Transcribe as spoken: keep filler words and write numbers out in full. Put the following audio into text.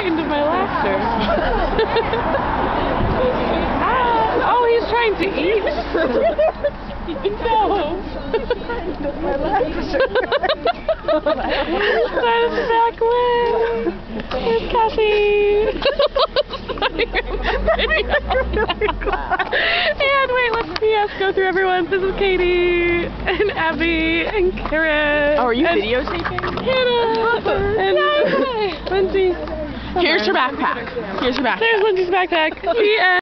frightened of my laughter. Ah, oh, he's trying to eat. No. That is back way. Where's Cassie? And wait, let's P S go through everyone. This is Katie and Abby and Karen. Oh, are you and videotaping? Hannah and Lindsay. Here's your backpack. Here's your backpack. There's Lindsay's backpack. The end.